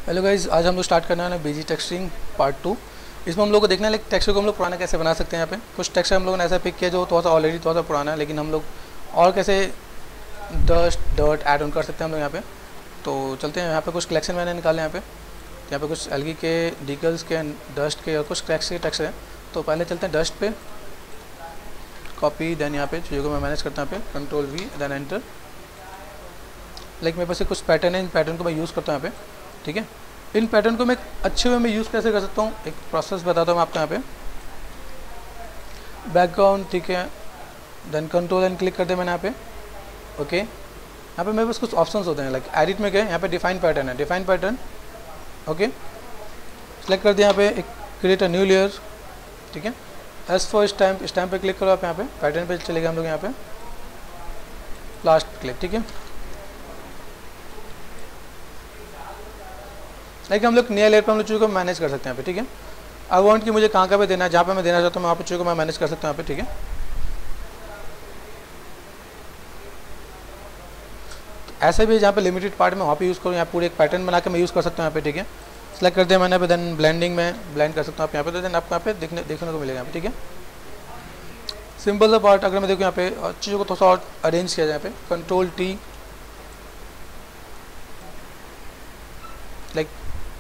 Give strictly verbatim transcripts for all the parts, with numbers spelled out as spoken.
Hello guys, आज हम लोग स्टार्ट करना है बीजी टेक्सचरिंग पार्ट टू। इसमें हम लोग को देखना है लाइक टेक्सचर को हम लोग पुराना कैसे बना सकते हैं। यहाँ पे कुछ टेक्सचर हम लोगों ने ऐसा पिक किया जो थोड़ा सा ऑलरेडी थोड़ा सा पुराना है, लेकिन हम लोग और कैसे डस्ट डर्ट ऐड ऑन कर सकते हैं हम लोग यहाँ पे। तो चलते हैं, यहाँ पे कुछ कलेक्शन मैंने निकाले यहाँ पे। यहाँ पे कुछ एलगी के, डिकल्स के, डस्ट के और कुछ क्रैक्स के टेक्सचर हैं। तो पहले चलते हैं डस्ट पे, कॉपी, देन यहाँ पे चीज़ों को मैं मैनेज करता हूँ यहाँ पे, control V then enter. Like मेरे पास कुछ पैटर्न है, इन पैटर्न को मैं यूज़ करता हूँ यहाँ पे। ठीक है, इन पैटर्न को मैं अच्छे वे में यूज़ कैसे कर सकता हूँ, एक प्रोसेस बताता हूँ मैं आपको यहाँ पे। बैकग्राउंड, ठीक है, देन कंट्रोल एंड क्लिक कर दिया मैंने यहाँ पे। ओके, यहाँ पे मेरे पास कुछ ऑप्शंस होते हैं, लाइक एडिट में गए, यहाँ पे डिफाइन पैटर्न है, डिफाइन पैटर्न। ओके, सेलेक्ट कर दिया यहाँ पे, एक क्रिएट अ न्यू लेयर। ठीक है, एस फॉर स्टैम्प, स्टैम्प पे क्लिक करो आप, यहाँ पे पैटर्न पे चलेगा हम लोग यहाँ पे, लास्ट क्लिक। ठीक है, लाइक हम लोग नया लेयर पे हम लोग चीज़ों को मैनेज कर सकते हैं यहाँ पे। ठीक है, आई वांट कि मुझे कहाँ कहाँ पे देना है, जहाँ पे मैं देना चाहता हूँ वहाँ पे चीज़ों को मैं मैनेज कर सकता हूँ यहाँ पे। ठीक है, ऐसे भी जहाँ पे लिमिटेड पार्ट में वहाँ पे यूज़ करूँ, यहाँ पूरे एक पैटर्न बना के मैं यूज़ कर सकता हूँ यहाँ पे। ठीक है, सेलेक्ट कर दिया मैंने पे, देन ब्लेंडिंग में ब्लेंड कर सकता हूँ आप यहाँ पे, तो देन आपको यहाँ पे देखने देखने को मिलेगा यहाँ पे। ठीक है, सिंपल सा पार्ट। अगर मैं देखूँ यहाँ पे और चीज़ों को थोड़ा सा और अरेंज किया जाए, यहाँ पे कंट्रोल टी, लाइक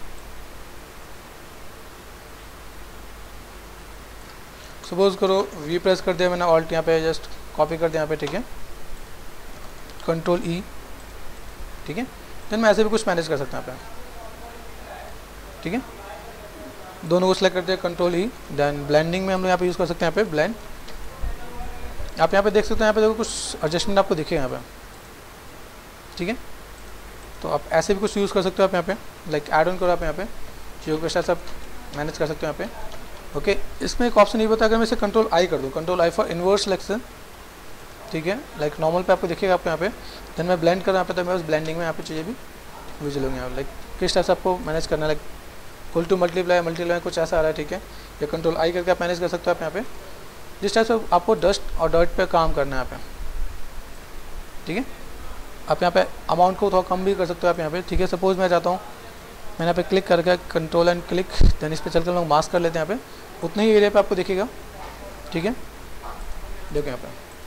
सपोज करो वी प्रेस कर दिया मैंने, ऑल्ट यहाँ पे जस्ट कॉपी कर दिया यहाँ पे। ठीक है, कंट्रोल ई। ठीक है, देन मैं ऐसे भी कुछ मैनेज कर सकता हूँ यहाँ पे। ठीक है, दोनों को सिलेक्ट करते हैं, कंट्रोल ई, देन ब्लेंडिंग में हम लोग यहाँ पे यूज़ कर सकते हैं यहाँ पे ब्लेंड। आप यहाँ पे देख सकते हैं, यहाँ पे देखो कुछ एडजस्टमेंट आपको दिखेगा यहाँ पे। ठीक है, तो आप ऐसे भी कुछ यूज़ कर सकते हो आप यहाँ पे, लाइक ऐड ऑन करो आप यहाँ पे, चीज़ों के साथ आप मैनेज कर सकते हो यहाँ पे। ओके, इसमें एक ऑप्शन ये बता, अगर मैं इसे कंट्रोल आई कर दूँ, control I for inverse selection. ठीक है, लाइक नॉर्मल पे आपको दिखेगा आपको यहाँ पे, देन मैं ब्लेंड कर यहाँ पे, तो मैं उस ब्लेंडिंग में यहाँ पे चीज़ें भी विजुअल होंगी यहाँ पे। लाइक किस टाइप से आपको मैनेज करना है, like equal to multiply, multiply कुछ ऐसा आ रहा है। ठीक है, या कंट्रोल आई करके आप मैनेज कर सकते हो आप यहाँ पे, जिस टाइप से आपको डस्ट और डर्ट पे काम करना है यहाँ पे। ठीक है, आप यहाँ पे अमाउंट को थोड़ा कम भी कर सकते हो आप यहाँ पे। ठीक है, सपोज मैं चाहता हूँ, मैंने यहाँ पे क्लिक करके कंट्रोल एंड क्लिक, देन इस पर चलकर लोग मास्क कर लेते हैं यहाँ पे, उतने ही एरिया पे आपको दिखेगा। ठीक है, देखो यहाँ पे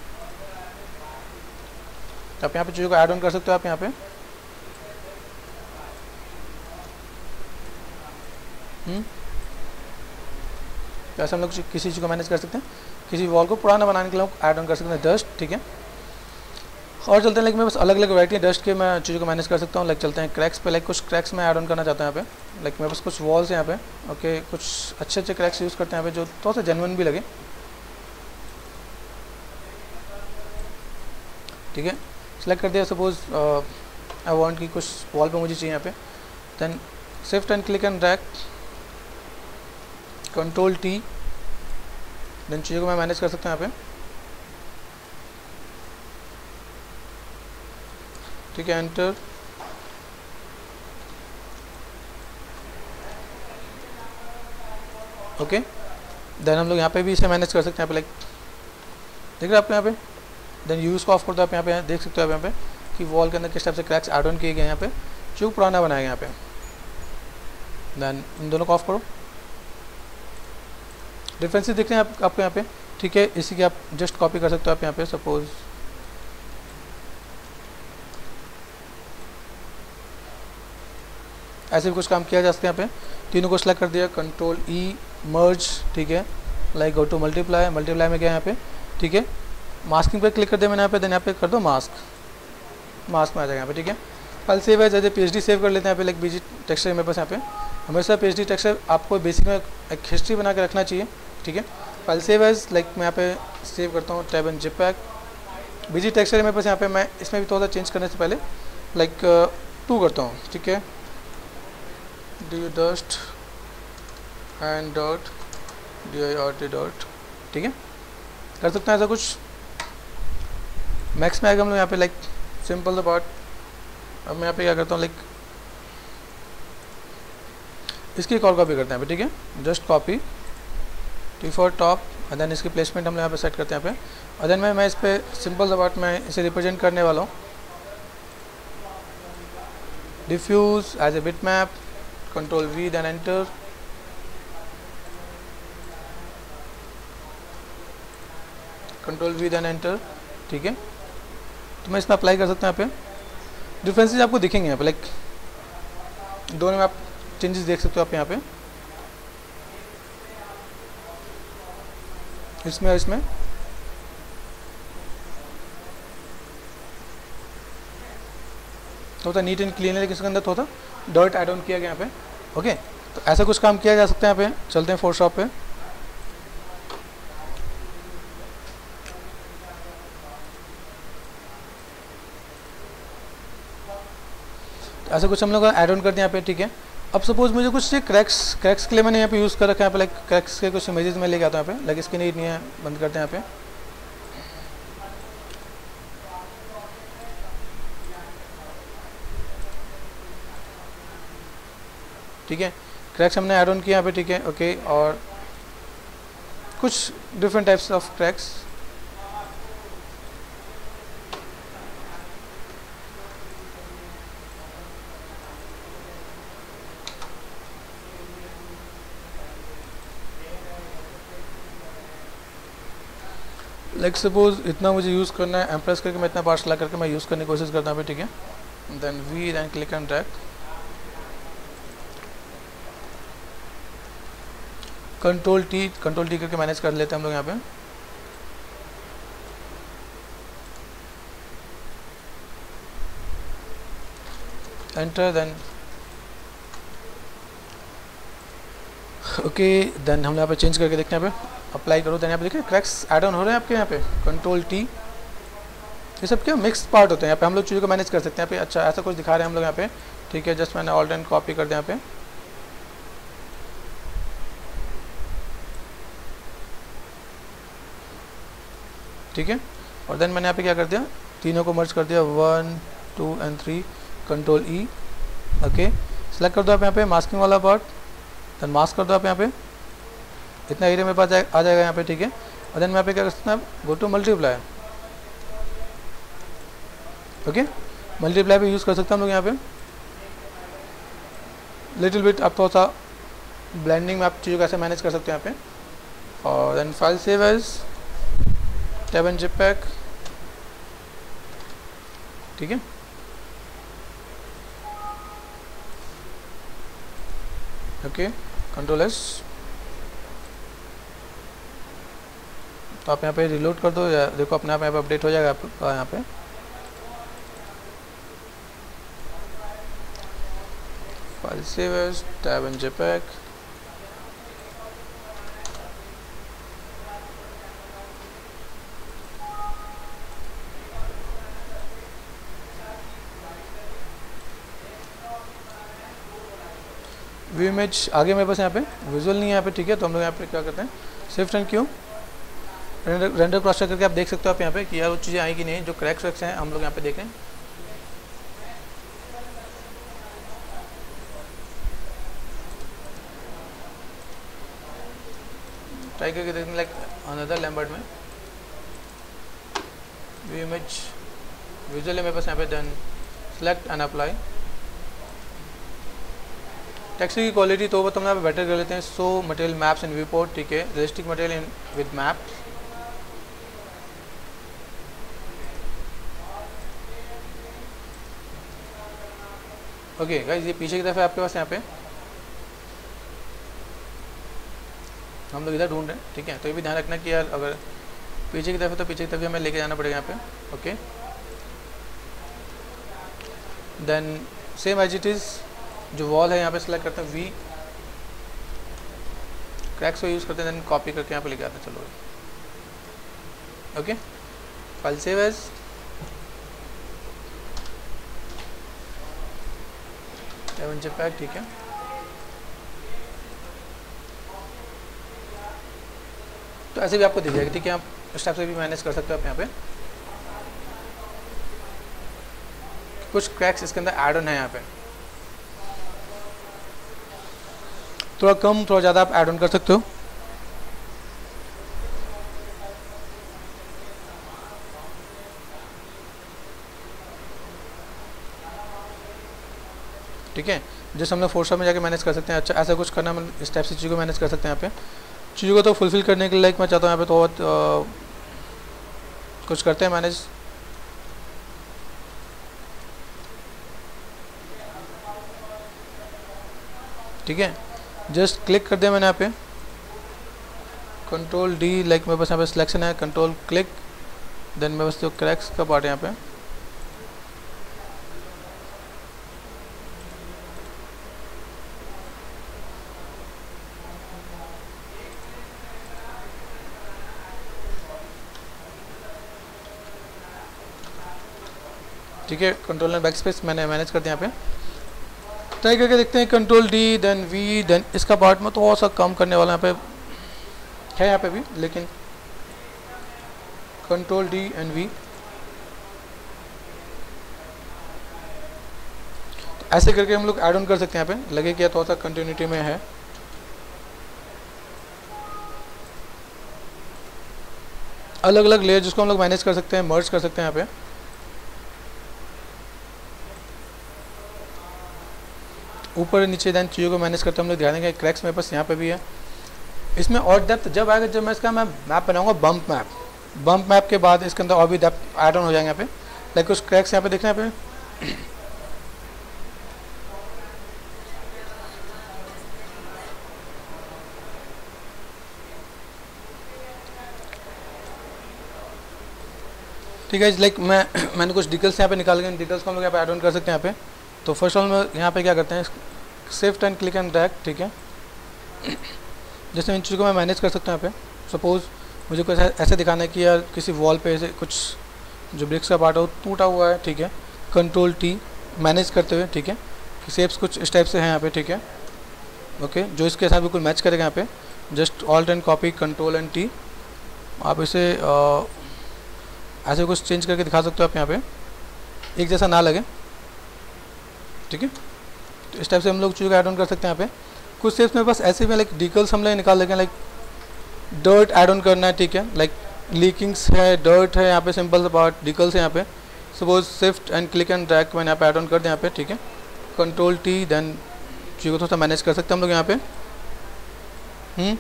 आप यहाँ पे चीज़ों को ऐड ऑन कर सकते हो आप यहाँ पे। हम्म ऐसे हम लोग किसी चीज़ को मैनेज कर सकते हैं, किसी वॉल को पुराना बनाने के लिए ऐड ऑन कर सकते हैं डस्ट। ठीक है, और चलते हैं, लाइक मैं बस अलग अलग वैरायटी डस्ट के मैं चीज़ों को मैनेज कर सकता हूँ। लाइक चलते हैं क्रैक्स पे, लाइक कुछ क्रैक्स मैं ऐड ऑन करना चाहता हूँ यहाँ पे। लाइक मेरे पास कुछ वॉल्स हैं यहाँ पे। ओके, कुछ अच्छे अच्छे क्रैक्स यूज़ करते हैं यहाँ पे जो थोड़ा सा जेन्युइन भी लगे। ठीक है, सेलेक्ट कर दिया, सपोज आई वांट की कुछ वॉल पे मुझे चाहिए यहाँ पे, then shift and click and drag, control T, then चीज़ों को मैं मैनेज कर सकता हूँ यहाँ पे। ठीक है, एंटर। ओके, देन हम लोग यहाँ पे भी इसे मैनेज कर सकते हैं यहाँ पे, लाइक देख रहे हैं आप यहाँ पे, देन यूज़ को ऑफ कर दो आप यहाँ पे, देख सकते हो आप यहाँ पे कि वॉल के अंदर किस टाइप से क्रैक्स ऐड ऑन किए गए यहाँ पे, जो पुराना बनाया गया यहाँ पे। देन इन दोनों को ऑफ करो, डिफरेंसेस दिख रहे हैं आप, आपको यहाँ पे। ठीक है, इसी की आप जस्ट कॉपी कर सकते हो आप यहाँ पे, सपोज ऐसे भी कुछ काम किया जा सकता है यहाँ पे। तीनों को सिलेक्ट कर दिया, कंट्रोल ई, मर्ज। ठीक है, like go to multiply, multiply में क्या यहाँ पे। ठीक है, मास्किंग पे क्लिक कर दिया मैंने यहाँ पे, देन यहाँ पे कर दो मास्क, मास्क में आ जाएगा यहाँ पे। ठीक है, फाइल सेव है, जैसे पीएचडी सेव कर लेते हैं यहाँ पे, लाइक बीजी टेक्सचर मेरे पास यहाँ पे हमेशा पीएचडी टेक्सचर आपको बेसिक में एक हिस्ट्री बना के रखना चाहिए। ठीक है, फाइल सेव एज, लाइक मैं यहाँ पे सेव करता हूँ tab and JPEG, BG texture मेरे पास यहाँ पे। मैं इसमें भी थोड़ा सा चेंज करने से पहले लाइक टू करता हूँ। ठीक है, D dust and dot D I R T dot. ठीक है, कर सकते हैं ऐसा कुछ। मैक्स में आएगा हम लोग यहाँ पे, लाइक सिंपल द पार्ट। अब मैं यहाँ पे क्या करता हूँ, लाइक इसकी एक और कॉपी करते हैं यहाँ पे। ठीक है, just copy T for top, और देन इसकी प्लेसमेंट हम लोग यहाँ पे सेट करते हैं यहाँ पे, और देन मैं मैं इस पर सिंपल द पार्ट मैं इसे रिप्रेजेंट करने वाला हूँ। Diffuse as a bitmap, control V then enter, control V then enter, ठीक है। तो मैं इसमें अप्लाई कर सकता हूँ। यहाँ पे डिफरेंसेस आपको दिखेंगे यहाँ पे, लाइक दोनों में आप चेंजेस देख सकते हो आप यहाँ पे, इसमें और इसमें। तो होता नीट एंड क्लीन है, लेकिन इसके अंदर थोड़ा डर्ट ऐड ऑन किया गया यहाँ पे। ओके, तो ऐसा कुछ काम किया जा सकता है यहाँ पे। चलते हैं फोटोशॉप पे। तो ऐसा कुछ हम लोग ऐड ऑन कर दिया यहाँ पे, ठीक है। अब सपोज मुझे कुछ क्रैक्स क्रैक्स के लिए मैंने यहाँ पे यूज़ कर रखा है यहाँ पे, लाइक क्रैक्स के कुछ इमेजेस में लेके आता हूँ यहाँ पे, लाइक इसकी नीड नहीं है, बंद करते हैं यहाँ पे। ठीक है, क्रैक्स हमने ऐड ऑन किया यहाँ पे, ठीक है। ओके, और कुछ different types of cracks. Like suppose इतना मुझे यूज़ करना है, एम्प्रेस करके मैं इतना पार्ट सेलेक्ट करके मैं यूज़ करने की कोशिश करता हूँ, ठीक है। Then we then click and drag, control T control T करके मैनेज कर लेते हैं हम लोग यहाँ पे। एंटर, देन ओके, देन हम यहाँ पे चेंज करके देखते हैं यहाँ पे, अप्लाई करो। देन यहाँ पे देखिए क्रैक्स ऐड ऑन हो रहे हैं आपके यहाँ पे, कंट्रोल टी। ये सब क्या मिक्स पार्ट होते हैं यहाँ पे, हम लोग चीज़ों को मैनेज कर सकते हैं यहाँ पे। अच्छा, ऐसा कुछ दिखा रहे हैं हम लोग यहाँ पे, ठीक है। जस्ट मैंने ऑल्ट एंड कॉपी कर दिया यहाँ पे, ठीक है। और देन मैंने यहाँ पे क्या कर दिया, तीनों को मर्ज कर दिया, one two and three, control E. Okay, select कर दो आप यहाँ पे मास्किंग वाला पार्ट, देन मास्क कर दो आप यहाँ पे, इतना एरिया मेरे पास आ जाएगा यहाँ पे, ठीक है। और देन मैं यहाँ पे क्या कर सकता हूँ, go to multiply. Okay, multiply पे यूज़ कर सकता हम लोग यहाँ पे। लिटिल बिट आप थोड़ा सा ब्लेंडिंग में आप चीज़ों को ऐसे मैनेज कर सकते हैं यहाँ पे। और then file save as tab and JPEG, ठीक है। Okay, control S. तो आप यहाँ पे रिलोड कर दो, या देखो अपने आप यहाँ पे अपडेट हो जाएगा आपका यहाँ पे। File save as tab and JPEG, view image आगे मेरे पास यहाँ पे विजुअल नहीं है यहाँ पे, ठीक है। तो हम लोग यहाँ पे क्या करते हैं, shift and Q render render cross करके आप देख सकते हो आप यहाँ पे कि यार वो चीज़ें आई कि नहीं, जो क्रैक्स वैक्स हैं हम लोग यहाँ पे देखें। ट्राई करके देखने, लाइक अनदर लैम्बर्ट में व्यू इमेज विजुअल है मेरे पास यहाँ पे। Then select and apply. Text की क्वालिटी तो वो तो हम यहाँ पे बेटर कर लेते हैं, so material maps in viewport, ठीक है। Realistic material in with map. Okay guys, ये पीछे की तरफ है आपके पास यहाँ पे, हम लोग इधर ढूंढ रहे हैं, ठीक है। तो ये भी ध्यान रखना कि यार अगर पीछे की तरफ है तो पीछे की तरफ हमें लेके जाना पड़ेगा यहाँ पे। Okay, then same as it is जो वॉल है यहाँ पे सेलेक्ट करते हैं, वी क्रैक्स को यूज़ करते हैं, देन कॉपी करके यहाँ पे लेके आते हैं। चलो ओके, फाइल सेव एज, एवन जेपीईजी, ठीक है। तो ऐसे भी आपको दिख जाएगा, ठीक है। आप इस टाइप से भी मैनेज कर सकते हो आप यहाँ पे। कुछ क्रैक्स इसके अंदर ऐड ऑन है यहाँ पे, थोड़ा कम थोड़ा ज़्यादा आप ऐड ऑन कर सकते हो। ठीक है, जैसे हम लोग फोटोशॉप में जाके मैनेज कर सकते हैं। अच्छा ऐसा कुछ करना है, इस टाइप से चीज़ों को मैनेज कर सकते हैं यहाँ पे। चीज़ों को तो फुलफिल करने के लिए मैं चाहता हूँ यहाँ पे तो बहुत कुछ करते हैं मैनेज। ठीक है, जस्ट क्लिक कर दिया मैंने यहाँ पे, कंट्रोल डी, लाइक मेरे पास यहाँ पे सिलेक्शन है, कंट्रोल क्लिक, देन मेरे पास जो क्रैक्स का पार्ट है यहाँ पे, ठीक है, कंट्रोल एंड बैक स्पेस मैंने मैनेज कर दिया यहाँ पे। ट्राई करके देखते हैं, control D then we, then इसका पार्ट में थोड़ा सा कम करने वाला यहाँ पे है यहाँ पे भी, लेकिन कंट्रोल डी एंड वी, तो ऐसे करके हम लोग ऐड ऑन कर सकते हैं यहाँ पे। लगे कि थोड़ा सा कंटिन्यूटी में है। अलग अलग लेयर जिसको हम लोग मैनेज कर सकते हैं, मर्ज कर सकते हैं यहाँ पे। ऊपर नीचे देन चीज़ों को मैनेज करते हैं हम लोग। ध्यान देंगे क्रैक्स मेरे पास यहाँ पे भी है। इसमें और डेप्थ जब आएगा, जब मैं इसका मैं मैप बनाऊंगा बम्प मैप, बम्प मैप के बाद इसके अंदर और भी डेप्थ ऐड ऑन हो जाएंगे यहाँ पे। लाइक कुछ क्रैक्स यहाँ पे दिख रहे हैं यहाँ पे, ठीक है। लाइक मैं मैंने कुछ डिटेल्स यहाँ पे निकाल के, डिटेल्स को हम लोग यहाँ पे ऐड ऑन कर सकते हैं यहाँ पे। तो फर्स्ट ऑफ ऑल मैं यहाँ पे क्या करते हैं, shift and click and drag, ठीक है। जैसे इन चीज़ों को मैं मैनेज कर सकता हूँ यहाँ पे। सपोज़ मुझे कुछ ऐसे दिखाना है कि यार किसी वॉल पे ऐसे कुछ जो ब्रिक्स का पार्ट है वो टूटा हुआ है, ठीक है। कंट्रोल टी मैनेज करते हुए, ठीक है, कि शेप्स कुछ इस टाइप से हैं यहाँ पे, ठीक है, ओके, जो इसके साथ बिल्कुल मैच करेगा यहाँ पे। Just alt and copy, control and T, आप इसे आ, ऐसे कुछ चेंज करके दिखा सकते हो आप यहाँ पे, एक जैसा ना लगे, ठीक है। तो इस टाइप से हम लोग चीज़ों को ऐड ऑन कर सकते हैं यहाँ पे। कुछ शेप्स मेरे पास ऐसे भी लाइक डिकल्स हम लोग निकाल लेंगे, लाइक डर्ट ऐड ऑन करना है, ठीक है, लाइक लीकिंग्स है, डर्ट है यहाँ पे, सिंपल सा पार्ट, डिकल्स है यहाँ पे। Suppose shift and click and drag मैंने यहाँ पे ऐड ऑन कर दिया यहाँ पे, ठीक है। कंट्रोल टी, देन चीज़ों को थोड़ा सा मैनेज कर सकते हैं हम लोग यहाँ पे। हम्म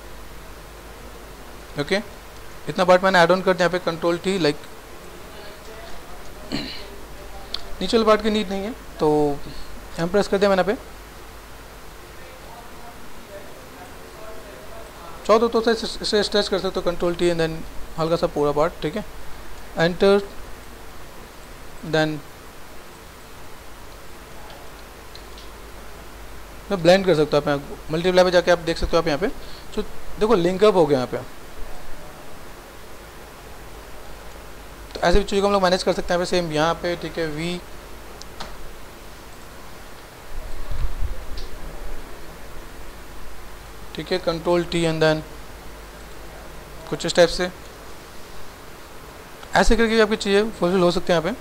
ओके, इतना पार्ट मैंने ऐड ऑन कर दिया यहाँ पे, कंट्रोल टी। लाइक नीचे वाले पार्ट की नीड नहीं है तो एम प्रेस कर दिया मैंने यहाँ पे। चाहो तो, तो इसे स्ट्रेच कर सकते हो, कंट्रोल टी एंड देन हल्का सा पूरा पार्ट, ठीक है। एंटर, देन मैं ब्लेंड कर सकता हूँ आप यहाँ मल्टीप्लाई पे जाके आप देख सकते हो आप यहाँ पे। तो देखो लिंकअप हो गया यहाँ पे। तो ऐसे भी चीज़ों को हम लोग मैनेज कर सकते हैं सेम यहाँ पे, ठीक है। वी, ठीक है, कंट्रोल टी एंड देन कुछ इस टाइप से ऐसे करके आपकी चीज़ें फुलफिल हो सकते हैं यहाँ पे।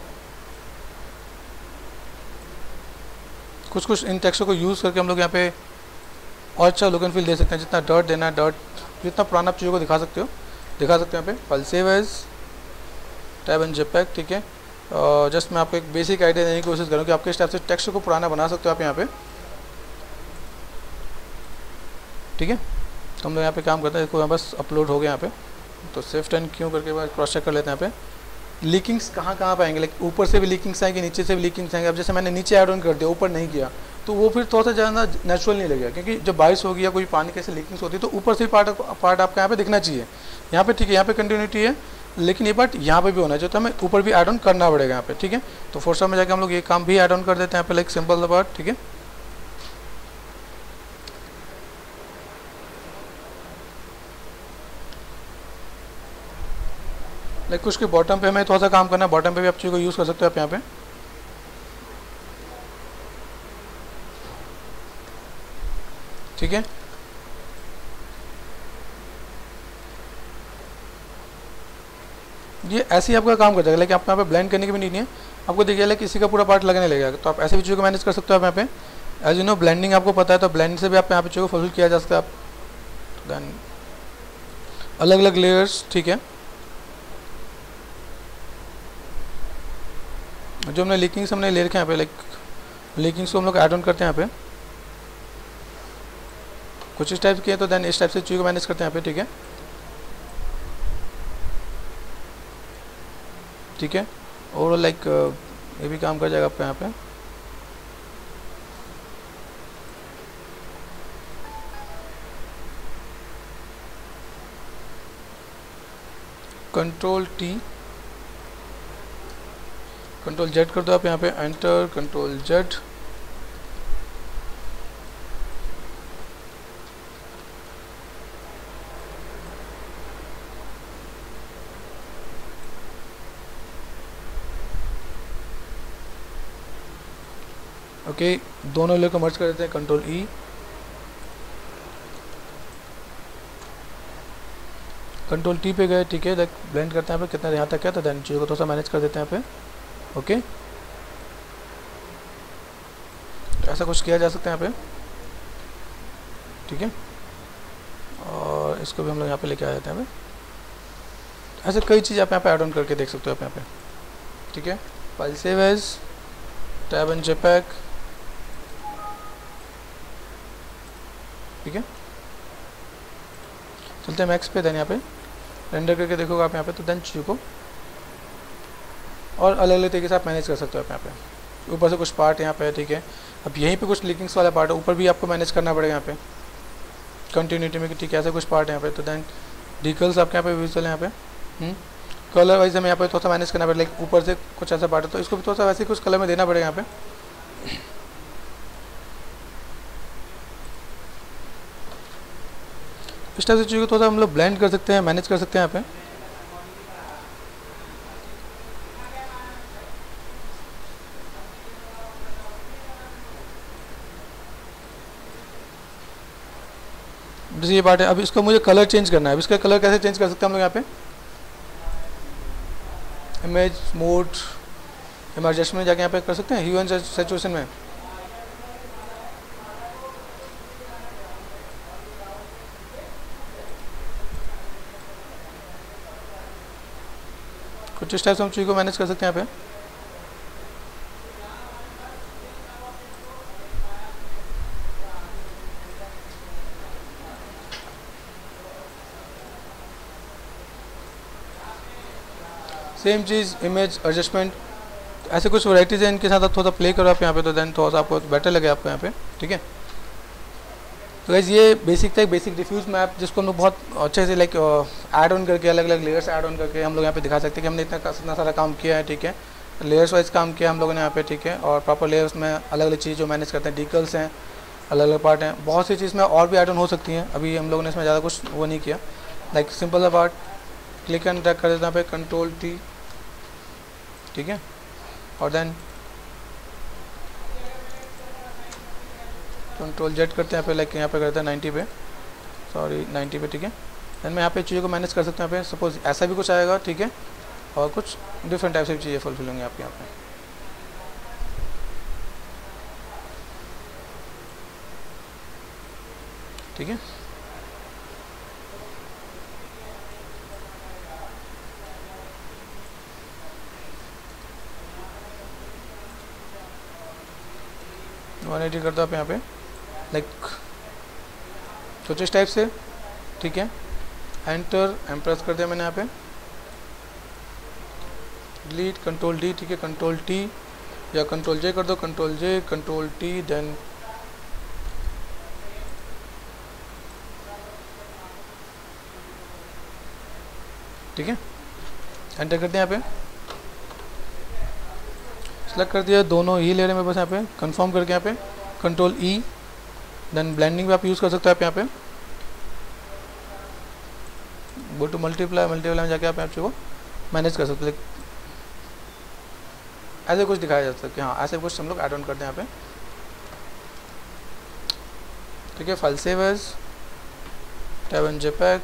कुछ कुछ इन टेक्स्टों को यूज़ करके हम लोग यहाँ पे और अच्छा लुक एंड फील दे सकते हैं। जितना डॉट देना है डॉट, जितना पुराना आप चीज़ों को दिखा सकते हो दिखा सकते हैं यहाँ पे। File save as, tab and JPEG, ठीक है। जस्ट मैं आपको एक बेसिक आइडिया देने की कोशिश करूँ कि आपके इस टाइप से टेक्स्ट को पुराना बना सकते हो आप यहाँ पे, ठीक है। तो हम लोग यहाँ पे काम करते हैं। देखो यहाँ बस अपलोड हो गया यहाँ पे। तो शिफ्ट एंड क्यों करके बाद क्रॉस चेक कर लेते हैं यहाँ पे। लीकिंग्स कहाँ कहाँ पे आएंगे, लाइक ऊपर से भी लीकिंग्स आएंगे, नीचे से भी लीकिंग्स आएंगे। अब जैसे मैंने नीचे ऐड ऑन कर दिया, ऊपर नहीं किया, तो वो फिर थोड़ा सा ज़्यादा नेचुरल नहीं लगेगा, क्योंकि जब बारिश होगी या कोई पानी कैसे लीकिंग्स होती है तो ऊपर से पार्ट पार्ट आपका यहाँ पे दिखना चाहिए। यहाँ पे ठीक है, यहाँ पे कंटिन्यूटी है, लेकिन ये पार्ट यहाँ पे भी होना चाहिए, तो हमें ऊपर भी ऐड ऑन करना पड़ेगा यहाँ पे, ठीक है। तो फोटोशॉप में जाकर हम लोग ये काम भी ऐड ऑन कर देते हैं यहाँ पे, लाइक सिंपल द पार्ट, ठीक है। लाइक कुछ के बॉटम पे हमें थोड़ा सा काम करना है, बॉटम पे भी आप चीज़ को यूज़ कर सकते हो आप यहाँ पे, ठीक है। ये ऐसे ही आपका काम कर जाएगा, लेकिन आपको यहाँ पे ब्लेंड करने की भी नीड नहीं है। आपको देखिए लाइक किसी का पूरा पार्ट लगने लगेगा, तो आप ऐसे भी चीज़ों को मैनेज कर सकते हो आप यहाँ पे। एज यू नो ब्लेंडिंग आपको पता है, तो ब्लेंड से भी आप यहाँ पे चीज़ों को फुलफिल किया जा सकता है। आप देन अलग अलग लेयर्स, ठीक है। जो हमने लीकिंग से हमने ले रखे हैं यहाँ पे, लाइक लीकिंग्स को हम लोग ऐड ऑन करते हैं यहाँ पे, कुछ इस टाइप के हैं, तो देन इस टाइप से चीज़ को मैनेज करते हैं यहाँ पे, ठीक है ठीक है। और लाइक ये भी काम कर जाएगा आपका यहाँ पे। कंट्रोल टी, कंट्रोल जेड कर दो आप यहाँ पे, enter, control Z, okay okay, दोनों लेयर को मर्ज कर देते हैं, कंट्रोल ई, कंट्रोल टी पे गए, ठीक है, लाइक ब्लेंड करते हैं यहाँ पे, कितना यहाँ तक है, तो देन चीज़ों को थोड़ा सा मैनेज कर देते हैं यहाँ पे, ओके okay. तो ऐसा कुछ किया जा सकता है यहाँ पे, ठीक है। और इसको भी हम लोग यहाँ पे लेके आ जाते हैं, ऐसे कई चीज़ आप यहाँ पे ऐड ऑन करके देख सकते हो आप यहाँ पे, ठीक है। File save as, tab and JPEG, ठीक है। चलते हैं मैक्स पे, देन यहाँ पे रेंडर करके देखोगे आप यहाँ पे, तो देन चीज़ों को और अलग अलग तरीके से आप मैनेज कर सकते हो आप यहाँ पे। ऊपर से कुछ पार्ट यहाँ पे है, ठीक है। अब यहीं पे कुछ लीकिंग्स वाला पार्ट है, ऊपर भी आपको मैनेज करना पड़ेगा यहाँ पे कंटिन्यूटी में, ठीक है। ऐसे कुछ पार्ट है यहाँ पे, तो देन डिकल्स आपके यहाँ पे विजुअल है यहाँ पे, कलर वाइज हमें यहाँ पे थोड़ा सा मैनेज करना पड़ेगा, लाइक ऊपर से कुछ ऐसा पार्ट है तो इसको भी थोड़ा सा वैसे कुछ कलर में देना पड़ेगा यहाँ पे। इस टाइप से चीज़ों को थोड़ा सा हम लोग ब्लेंड कर सकते हैं, मैनेज कर सकते हैं यहाँ पे। जैसे ये पार्ट है, अब इसको मुझे कलर चेंज करना है। अब इसका कलर कैसे चेंज कर सकते हैं हम लोग यहाँ पे, इमेज मोड, इमेज एडजस्टमेंट में जाके यहाँ पे कर सकते हैं, ह्यू एंड सैचुरेशन में, कुछ इस टाइप से हम चीज़ को मैनेज कर सकते हैं यहाँ पे। सेम चीज़ इमेज एडजस्टमेंट, ऐसे कुछ वैराइटीज़ हैं, इनके साथ आप थोड़ा सा प्ले करो आप यहाँ पे, तो देन थोड़ा सा आपको बेटर लगे आपको यहाँ पे, ठीक है। तो गाइस ये बेसिक था, बेसिक डिफ्यूज मैप, जिसको हम लोग बहुत अच्छे से लाइक ऐड ऑन करके, अलग अलग लेयर्स ऐड ऑन करके हम लोग यहाँ पे दिखा सकते हैं कि हमने इतना इतना सारा काम किया है, ठीक है। लेयर्स वाइज काम किया हम लोगों ने यहाँ पे, ठीक है। और प्रॉपर लेयर्स में अलग अलग चीज़ जो मैनेज करते हैं, डिकल्स हैं, अलग अलग पार्ट हैं, बहुत सी चीज़ में और भी ऐड ऑन हो सकती हैं। अभी हम लोगों ने इसमें ज़्यादा कुछ वो नहीं किया, लाइक सिंपल सा पार्ट क्लिक एंड ड्रैग कर देते हैं यहाँ पे, कंट्रोल टी, ठीक है। और देन कंट्रोल जेड करते हैं यहाँ पे, लाइक यहाँ पे करते हैं नाइन्टी पे, सॉरी नाइन्टी पे, ठीक है। देन मैं यहाँ पे चीज़ों को मैनेज कर सकता हूँ यहाँ पे, सपोज ऐसा भी कुछ आएगा, ठीक है। और कुछ डिफरेंट टाइप से चीज़ें फुलफिल होंगी आपके यहाँ पे, ठीक है। वन एटी करता आप यहाँ पे, लाइक कुछ इस टाइप से, ठीक है। एंटर एम्प्रेस कर दिया मैंने यहाँ पे, डिलीट, कंट्रोल डी, ठीक है, कंट्रोल टी या कंट्रोल जे कर दो, control J, control T, then ठीक है, एंटर कर दिया यहाँ पे, सेलेक्ट कर दिया, दोनों ही ले रहे हैं बस यहाँ पे, कंफर्म करके यहाँ पे कंट्रोल ई, देन ब्लेंडिंग भी आप यूज़ कर सकते हो आप यहाँ पे, गो टू मल्टीप्लाई, मल्टीप्लाई में जाके आप यहाँ को मैनेज कर सकते हो। ऐसे कुछ दिखाया जा सकता है, हाँ ऐसे कुछ हम लोग ऐड ऑन करते हैं यहाँ पे, ठीक है। File save as, tab and JPEG,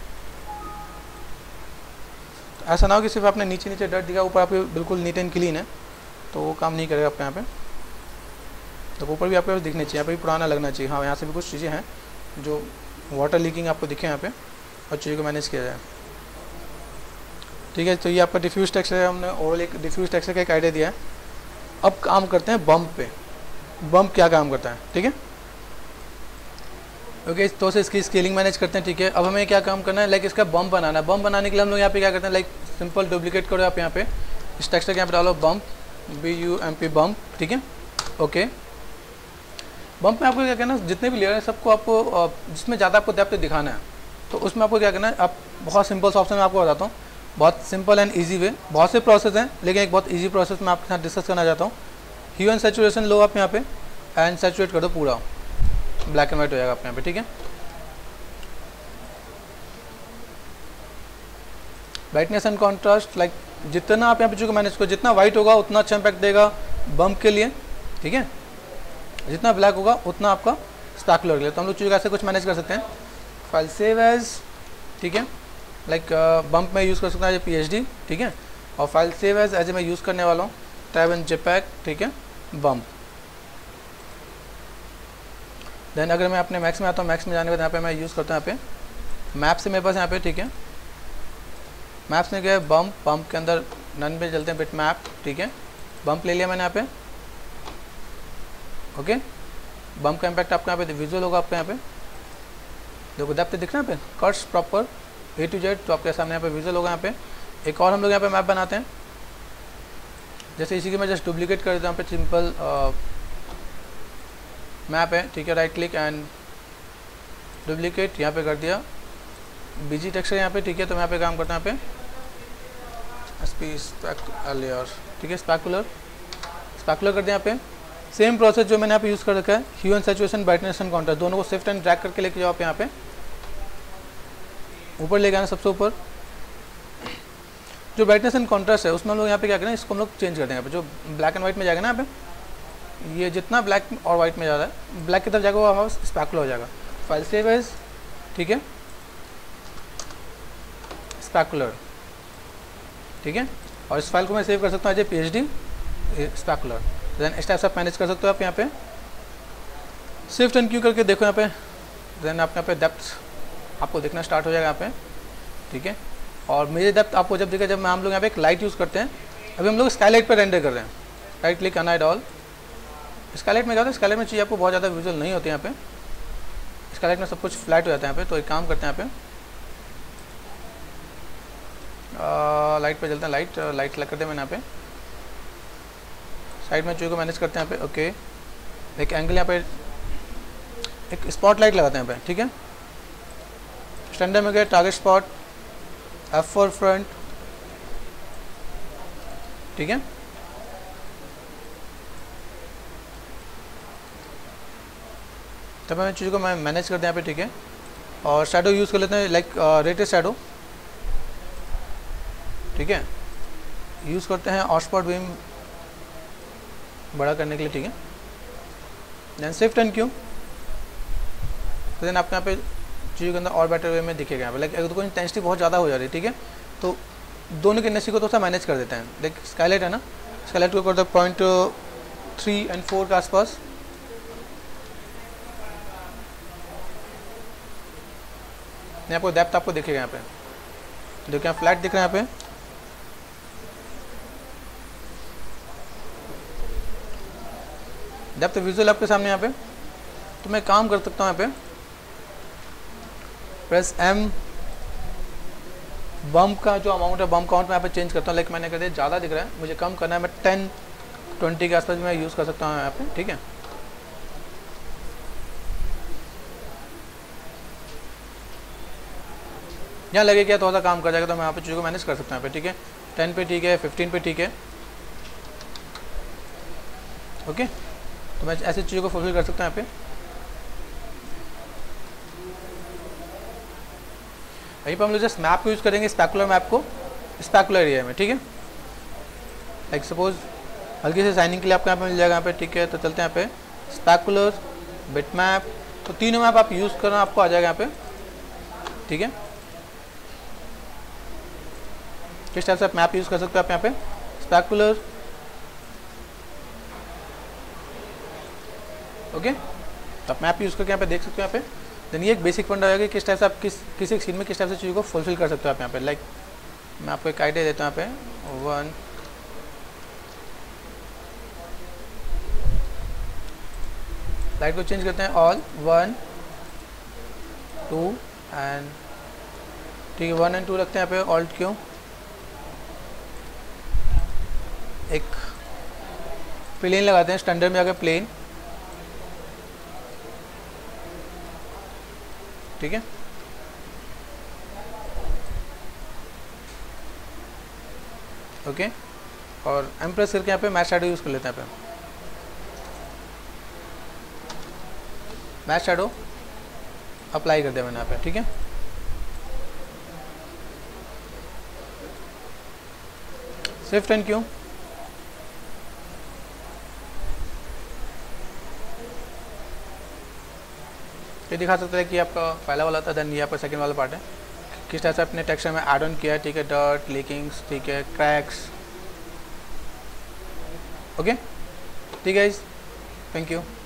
ऐसा ना हो कि सिर्फ आपने नीचे नीचे डट दिखा, ऊपर आपके बिल्कुल नीट एंड क्लीन है, तो वो काम नहीं करेगा आपके यहाँ पे। तो ऊपर भी आपके पास दिखने चाहिए, यहाँ पे भी पुराना लगना चाहिए, हाँ यहाँ से भी कुछ चीज़ें हैं जो वाटर लीकिंग आपको दिखे यहाँ पे, और चीज़ों को मैनेज किया जाए, ठीक है। तो ये आपका डिफ्यूज टेक्सचर है, हमने ओवरऑल एक डिफ्यूज टेक्सचर का एक आइडिया दिया है। अब काम करते हैं बम्प पे, बम्प क्या काम करता है, ठीक है। ओके okay, तो से इसकी स्केलिंग मैनेज करते हैं, ठीक है। अब हमें क्या काम करना है, लाइक इसका बम्प बनाना है। बम्प बनाने के लिए हम लोग यहाँ पे क्या करते हैं, लाइक सिंपल डुप्लीकेट करो आप यहाँ पे इस टेक्स्ट के यहाँ पे डालो bump, B U M P bump, ठीक है। ओके, बम्प में आपको क्या करना है, जितने भी लेयर हैं सबको आपको जिसमें ज़्यादा आपको डेप्थ दिखाना है, तो उसमें आपको क्या करना है, आप बहुत सिंपल सा ऑप्शन मैं आपको बताता हूँ, बहुत सिंपल एंड ईजी वे। बहुत से प्रोसेस हैं लेकिन एक बहुत ईजी प्रोसेस मैं आपके साथ डिस्कस करना चाहता हूँ। ह्यू एंड सैचुरेशन लो आप यहाँ पे एंड सैचुरेट कर दो, पूरा ब्लैक एंड वाइट हो जाएगा आप यहाँ पे, ठीक है। ब्राइटनेस एंड कॉन्ट्रास्ट, लाइक जितना आप यहाँ पे चूँकि मैनेज करो, जितना वाइट होगा उतना अच्छा इम्पैक्ट देगा बम्प के लिए, ठीक है। जितना ब्लैक होगा उतना आपका स्पैकुलर के लिए। तो हम लोग चूँकि ऐसे कुछ मैनेज कर सकते हैं। फाइल सेव एज, ठीक है, लाइक बम्प में यूज़ कर सकता है पी एच डी, ठीक है। और फाइल सेव एज एज मैं यूज़ करने वाला हूँ टैब एंड जेपैक, ठीक है, बम्प। देन अगर मैं अपने मैक्स में आता हूँ, मैक्स में जाने के बाद यहाँ पे मैं यूज़ करता हूँ यहाँ पे मैप से मेरे पास यहाँ पे, ठीक है। मैप्स में गए बम्प, बम्प के अंदर नन पे चलते हैं बिट मैप, ठीक है। बम्प ले लिया मैंने यहाँ पे, ओके। बम्प का इम्पैक्ट आपको यहाँ पे विजुअल होगा, आपको यहाँ पे देखो डेप्थ दिख रहा है यहाँ पे, cuts proper A to Z, तो आपके सामने यहाँ पे विजुअल होगा। यहाँ पे एक और हम लोग यहाँ पे मैप बनाते हैं, जैसे इसी की मैं जस्ट डुप्लीकेट कर देता हूँ। यहाँ पे सिंपल मैप है, ठीक है, राइट क्लिक एंड डुप्लीकेट यहाँ पे कर दिया, बीजी टेक्सचर यहाँ पे, ठीक है। तो मैं यहाँ पे काम करता हूँ, यहाँ पे स्पैकुलर, ठीक है, स्पैकुलर स्पैकुलर कर दिया यहाँ पे। सेम प्रोसेस जो मैंने यहाँ पे यूज़ कर रखा है, hue and saturation, brightness and contrast, दोनों को शिफ्ट एंड ड्रैग करके लेके जाओ आप यहाँ पे ऊपर लेके आना, सबसे ऊपर। जो ब्राइटनेस एंड कॉन्ट्रास्ट है उसमें हम लोग यहाँ पे क्या करें, इसको हम लोग चेंज कर देंगे। यहाँ पे जो ब्लैक एंड व्हाइट में जाएगा ना, यहाँ पे ये जितना ब्लैक और व्हाइट में जा रहा है, ब्लैक की तरफ जाएगा वो हमारा स्पैकुलर हो जाएगा। फाइल सेव एज, ठीक है, स्पैकुलर, ठीक है। और इस फाइल को मैं सेव कर सकता हूँ as A P H D specular. Then इस टाइप से आप मैनेज कर सकते हो आप यहाँ पे शिफ्ट एंड क्यू करके देखो यहाँ पे। देन आप यहाँ पे डेप्थ आपको देखना स्टार्ट हो जाएगा यहाँ पे, ठीक है। और मेरे डेप्थ आपको जब देखा, जब हम लोग यहाँ पे एक लाइट यूज़ करते हैं, अभी हम लोग स्काईलाइट पर रेंडर कर रहे हैं, right click unhide all. Skylight में क्या होता है, स्काईलाइट में चीज़ आपको बहुत ज़्यादा विजुअल नहीं होती यहाँ पे, स्काईलाइट में सब कुछ फ्लैट हो जाता है यहाँ पे। तो एक काम करते हैं यहाँ पे, लाइट पे चलते हैं, लाइट लाइट लग करते हैं मैंने यहाँ पे साइड में चीज़ को मैनेज करते हैं यहाँ पे, ओके। एक एंगल यहाँ पे, एक स्पॉट लाइट लगाते हैं यहाँ पे, ठीक है। स्टैंडर्ड में गए target spot, F for front, ठीक है। तब मैं चीज़ों को मैं मैनेज करते हैं यहाँ पे, ठीक है। और शैडो यूज़ कर लेते हैं, लाइक रेटेड शैडो, ठीक है, यूज़ करते हैं ऑस्पॉट बीम बड़ा करने के लिए, ठीक है। देन शिफ्ट एंड क्यू, तो देन आपके यहाँ पे चीज़ों के अंदर और बेटर वे में दिखेगा यहाँ पे। लाइक अगर कोई इंटेंसिटी बहुत ज़्यादा हो जा रही है, ठीक है, तो दोनों की इंटेंसिटी को तो सा मैनेज कर देते हैं। लाइक स्काईलाइट है ना, स्काईलाइट को कर दो पॉइंट थ्री एंड फोर के आसपास, आपको डेप्थ आपको दिखेगा यहाँ पे, देखिए यहाँ फ्लैट दिख रहा है यहाँ पे। डेप्थ विजुअल आपके सामने यहाँ पे। तो मैं काम कर सकता हूँ यहाँ पे, प्रेस एम, बम्प का जो अमाउंट है, बम्प काउंट में यहाँ पे चेंज करता हूँ। लाइक मैंने कह दिया ज़्यादा दिख रहा है, मुझे कम करना है, मैं टेन ट्वेंटी के आसपास मैं यूज़ कर सकता हूँ यहाँ पे, ठीक है। यहाँ लगे क्या थोड़ा सा काम कर जाएगा, तो मैं यहाँ पे चीज़ों को मैनेज कर सकता हूँ यहाँ पे, ठीक है। टेन पे ठीक है, फिफ्टीन पे ठीक है, ओके। तो मैं ऐसी चीज़ों को फुलफिल कर सकता हूँ यहाँ पे। यहीं पर हम लोग जस्ट मैप को यूज़ करेंगे, स्पैकुलर मैप को स्पैकुलर एरिया में, ठीक है। लाइक सपोज हल्की से साइनिंग के लिए आपको यहाँ पे मिल जाएगा यहाँ पे, ठीक है। तो चलते हैं यहाँ पे स्पैकुलर, बिट मैप, तो तीनों मैप आप यूज़ करना आपको आ जाएगा यहाँ पे, ठीक है। किस टाइप से आप मैप यूज़ कर सकते हो आप यहाँ पे, स्पैकुलर, ओके। तो आप मैप यूज़ करके यहाँ पे देख सकते हो यहाँ पे। देन ये एक बेसिक फंडा होगा कि किस टाइप से आप किस किसी एक सीन में किस टाइप से चीज़ को फुलफिल कर सकते हो आप यहाँ पे। लाइक मैं आपको एक आइडिया देता हूँ यहाँ पे, वन लाइट को चेंज करते हैं ऑल वन टू एंड ठीक है वन एंड टू रखते हैं यहाँ पे ऑल्ट क्यों एक प्लेन लगाते हैं स्टैंडर्ड में आकर प्लेन ठीक है ओके और एम प्रेस करके यहाँ पे मैच शैडो यूज़ कर लेते हैं यहाँ पे मैच शैडो अप्लाई कर दिया मैंने यहाँ पे ठीक है शिफ्ट एंड क्यू ये दिखा सकता है कि आपका पहला वाला था देन ये आपका सेकंड वाला पार्ट है किस तरह से अपने टेक्सचर में ऐड ऑन किया है ठीक है डर्ट लीकिंग्स ठीक है क्रैक्स ओके ठीक है थैंक यू